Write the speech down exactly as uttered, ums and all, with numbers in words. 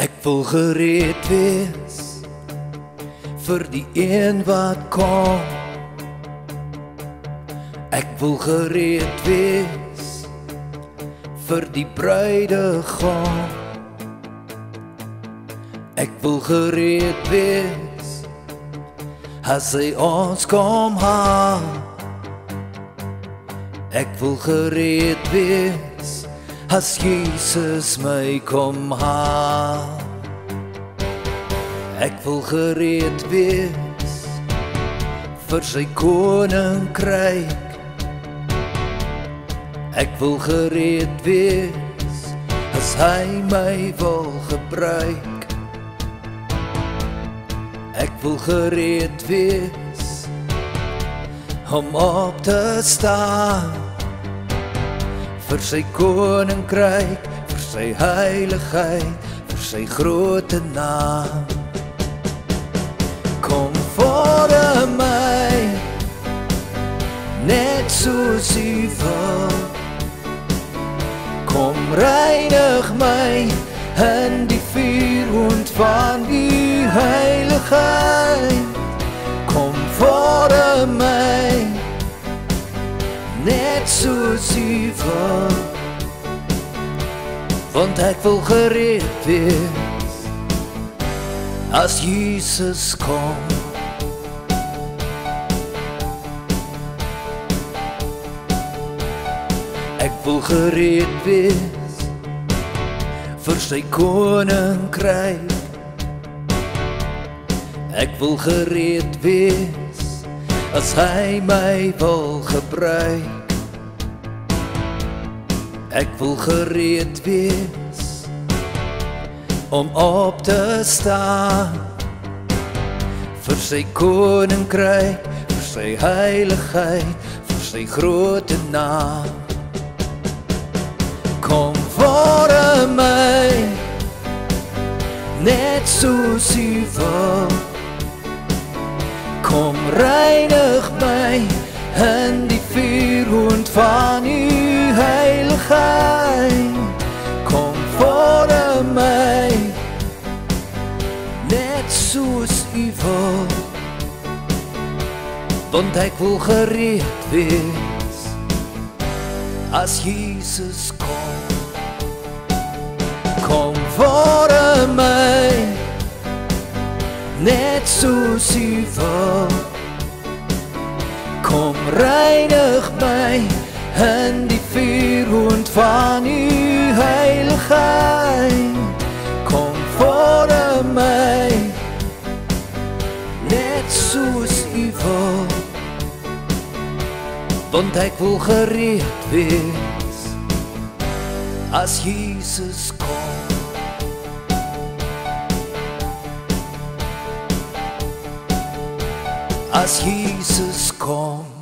Ek wil gereed wees vir die een wat kom. Ek wil gereed wees vir die bruidegom. Ek wil gereed wees as hy ons kom haal. Ek wil gereed wees as Jesus my kom haal. Ek wil gereed wees vir sy koninkryk. Ek wil gereed wees as hy my wil gebruik. Ek wil gereed wees om op te staan vir sy koninkryk, vir sy heiligheid, vir sy grote naam. Kom voor my, net soos U wil. Kom reinig my in die vuurwond van U heiligheid. Kom voor my, net soos U wil. Want ek wil gereed wees as Jesus kom. Ek wil gereed wees vir sy koninkryk. Ek wil gereed wees as hy my wil gebruik. Ek wil gereed wees om op te staan vir sy koninkryk, vir sy heiligheid, vir sy grote naam. Kom voor my, net soos U wil. Kom reinig my in die vuurwond van U heiligheid. Kom voor my, net soos U wil. Want ek wil gereed wees as Jesus kom. Kom voor my, net soos U wil. Kom reinig my in die vuurwond van U heiligheid. Kom voor my, net soos U wil. Want ek wil gereed wees as Jesus kom. As Jesus kom.